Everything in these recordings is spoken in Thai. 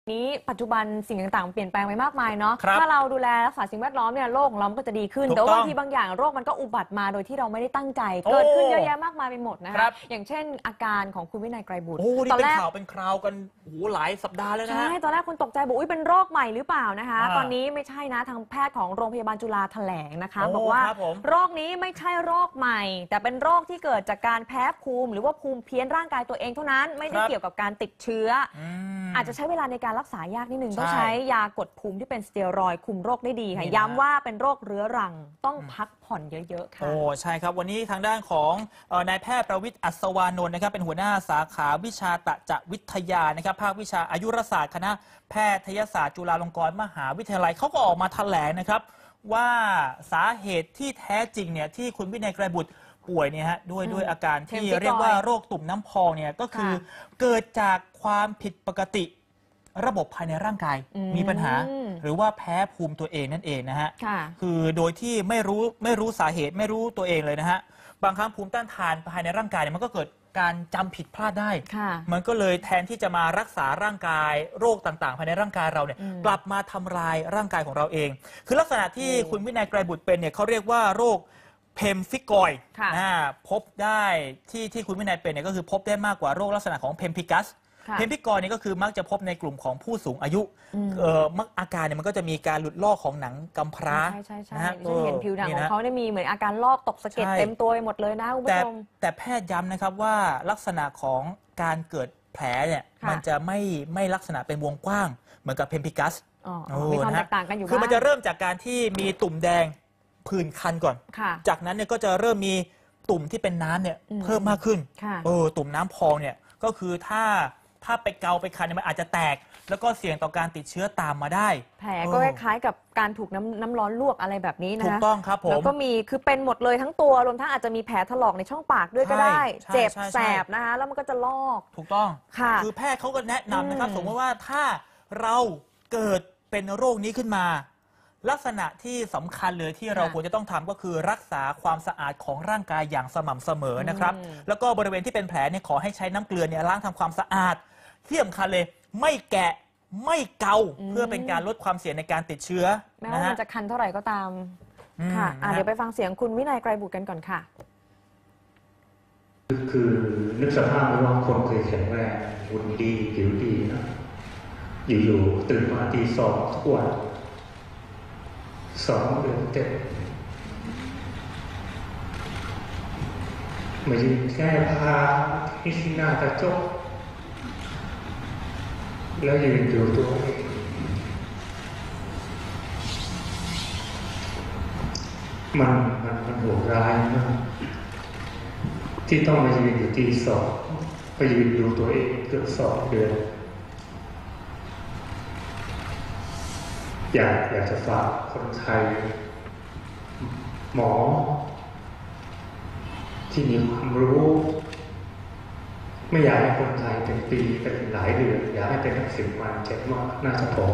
นี้ปัจจุบันสิ่งต่างๆเปลี่ยนแปลงไปมากมายเนาะถ้าเราดูแลรักษาสิ่งแวดล้อมเนี่ยโลกของเราก็จะดีขึ้นแต่ว่าบางทีบางอย่างโรคมันก็อุบัติมาโดยที่เราไม่ได้ตั้งใจเกิดขึ้นเยอะแยะมากมายไปหมดนะคะอย่างเช่นอาการของคุณวินัยไกรบุตรตอนแรกเป็นข่าวกันหลายสัปดาห์แล้วนะใช่ตอนแรกคนตกใจบอกอุ้ยเป็นโรคใหม่หรือเปล่านะคะตอนนี้ไม่ใช่นะทางแพทย์ของโรงพยาบาลจุฬาแถลงนะคะบอกว่าโรคนี้ไม่ใช่โรคใหม่แต่เป็นโรคที่เกิดจากการแพ้ภูมิหรือว่าภูมิเพี้ยนร่างกายตัวเองเท่านั้นไม่ได้เกี่ยวกับการติดเชื้ออาจจะใช้เวลาในการรักษายากนิดนึงต้องใช้ยากดภูมิที่เป็นสเตียรอยด์คุมโรคได้ดีค่ะย้ำว่าเป็นโรคเรื้อรังต้องพักผ่อนเยอะๆค่ะโอ้ใช่ครับวันนี้ทางด้านของนายแพทย์ประวิตรอัศวานนท์นะครับเป็นหัวหน้าสาขาวิชาตจวิทยานะครับภาควิชาอายุรศาสตร์คณะแพทยศาสตร์จุฬาลงกรณ์มหาวิทยาลัยเขาก็ออกมาแถลงนะครับว่าสาเหตุที่แท้จริงเนี่ยที่คุณวินัยไกรบุตรป่วยเนี่ยฮะด้วยอาการที่เรียกว่าโรคตุ่มน้ำพองเนี่ยก็คือเกิดจากความผิดปกติระบบภายในร่างกายมีปัญหาหรือว่าแพ้ภูมิตัวเองนั่นเองนะฮะคือโดยที่ไม่รู้สาเหตุไม่รู้ตัวเองเลยนะฮะบางครั้งภูมิต้านทานภายในร่างกายเนี่ยมันก็เกิดการจำผิดพลาดได้มันก็เลยแทนที่จะมารักษาร่างกายโรคต่างๆภายในร่างกายเราเนี่ยกลับมาทำลายร่างกายของเราเองคือลักษณะที่คุณวินัยไกรบุตรเป็นเนี่ยเขาเรียกว่าโรคเพมฟิกอยด์พบได้ที่คุณวินัยเป็นเนี่ยก็คือพบได้มากกว่าโรคลักษณะของเพมพิกัสเพมพิกอยนี่ก็คือมักจะพบในกลุ่มของผู้สูงอายุอาการเนี่ยมันก็จะมีการหลุดลอกของหนังกำพร้านะฮะเห็นผิวหนังของเขาได้มีเหมือนอาการลอกตกสะเก็ดเต็มตัวไปหมดเลยนะคุณผู้ชมแต่แพทย์ย้ำนะครับว่าลักษณะของการเกิดแผลเนี่ยมันจะไม่ลักษณะเป็นวงกว้างเหมือนกับเพมพิกัสมีความแตกต่างกันอยู่คือมันจะเริ่มจากการที่มีตุ่มแดงผื่นคันก่อนจากนั้นเนี่ยก็จะเริ่มมีตุ่มที่เป็นน้ำเนี่ยเพิ่มมากขึ้นตุ่มน้ำพองเนี่ยก็คือถ้าไปเกาไปคันมันอาจจะแตกแล้วก็เสี่ยงต่อการติดเชื้อตามมาได้แผลก็คล้ายๆกับการถูกน้ำร้อนลวกอะไรแบบนี้นะถูกต้องครับผมแล้วก็มีคือเป็นหมดเลยทั้งตัวรวมทั้งอาจจะมีแผลถลอกในช่องปากด้วยก็ได้เจ็บแสบนะคะแล้วมันก็จะลอกถูกต้องคือแพทย์เขาก็แนะนำนะครับสมมติว่าถ้าเราเกิดเป็นโรคนี้ขึ้นมาลักษณะที่สำคัญเลยที่เราควรจะต้องทำก็คือรักษาความสะอาดของร่างกายอย่างสม่ำเสมอนะครับแล้วก็บริเวณที่เป็นแผลเนี่ยขอให้ใช้น้ำเกลือเนี่ยล้างทำความสะอาดที่สำคัญเลยไม่แกะไม่เกาเพื่อเป็นการลดความเสี่ยงในการติดเชื้อแม้ว่ามันจะคันเท่าไหร่ก็ตามค่ะเดี๋ยวไปฟังเสียงคุณวินัยไกรบุตรกันก่อนค่ะคือนึกสภาพว่าคนเคยแข็งแรงหุ่นดีผิวดีนะอยู่ๆตื่นมาตี 2ทุกวัน2 เดือนเต็มมายืนแก้ผ้าที่หน้ากระจกแล้วยืนดูตัวเองมันโหดร้ายมากที่ต้องมายืนอยู่ตี 2ไปยืนดูตัวเองเกือบ2 เดือนอยากจะฝากคนไทยหมอที่มีความรู้ไม่อยากให้คนไทยเป็นปีเป็นหลายเดือนอยากให้เป็นสัก10 วัน7 วันน่าจะพอ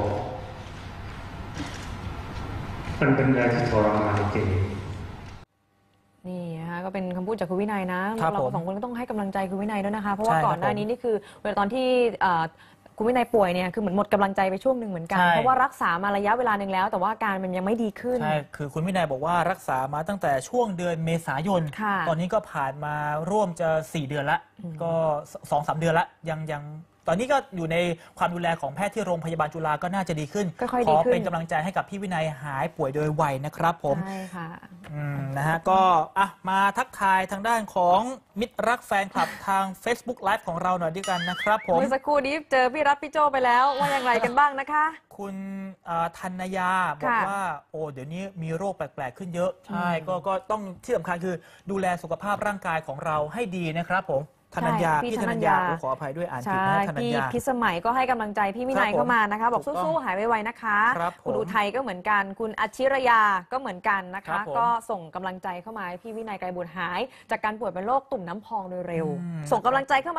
มันเป็นอะไรที่ทรมานจริงนี่นะคะก็เป็นคำพูดจากคุณวินัยนะเราสองคนก็ต้องให้กำลังใจคุณวินัยด้วยนะคะเพราะว่าก่อนหน้านี้นี่คือเวลาตอนที่คุณวินัยป่วยเนี่ยคือเหมือนหมดกำลังใจไปช่วงหนึ่งเหมือนกันเพราะว่ารักษามาระยะเวลาหนึ่งแล้วแต่ว่าอาการมันยังไม่ดีขึ้นใช่คือคุณวินัยบอกว่ารักษามาตั้งแต่ช่วงเดือนเมษายนตอนนี้ก็ผ่านมาร่วมจะ4 เดือนละก็ 2-3 เดือนละยังตอนนี้ก็อยู่ในความดูแลของแพทย์ที่โรงพยาบาลจุฬาก็น่าจะดีขึ้นขอเป็นกำลังใจให้กับพี่วินัยหายป่วยโดยไวนะครับผมใช่ค่ะนะฮะก็มาทักทายทางด้านของมิตรรักแฟนคลับทาง Facebook Live ของเราหน่อยด้วยกันนะครับผมเมื่อสักครู่นี้เจอพี่รัฐพี่โจไปแล้วว่าอย่างไรกันบ้างนะคะคุณธัญญาบอกว่าโอ้เดี๋ยวนี้มีโรคแปลกๆขึ้นเยอะใช่ก็ต้องที่สำคัญคือดูแลสุขภาพร่างกายของเราให้ดีนะครับผมธนัญญาพี่ธนัญญาขออภัยด้วยอ่านผิดนะธนัญญาพี่พิสมัยก็ให้กำลังใจพี่วินัยเข้ามานะคะบอกสู้ๆหายไวๆนะคะคุณอุทัยก็เหมือนกันคุณอัชชิรยาก็เหมือนกันนะคะก็ส่งกำลังใจเข้ามาให้พี่วินัยไกรบุตรหายจากการป่วยเป็นโรคตุ่มน้ำพองโดยเร็วส่งกำลังใจเข้ามา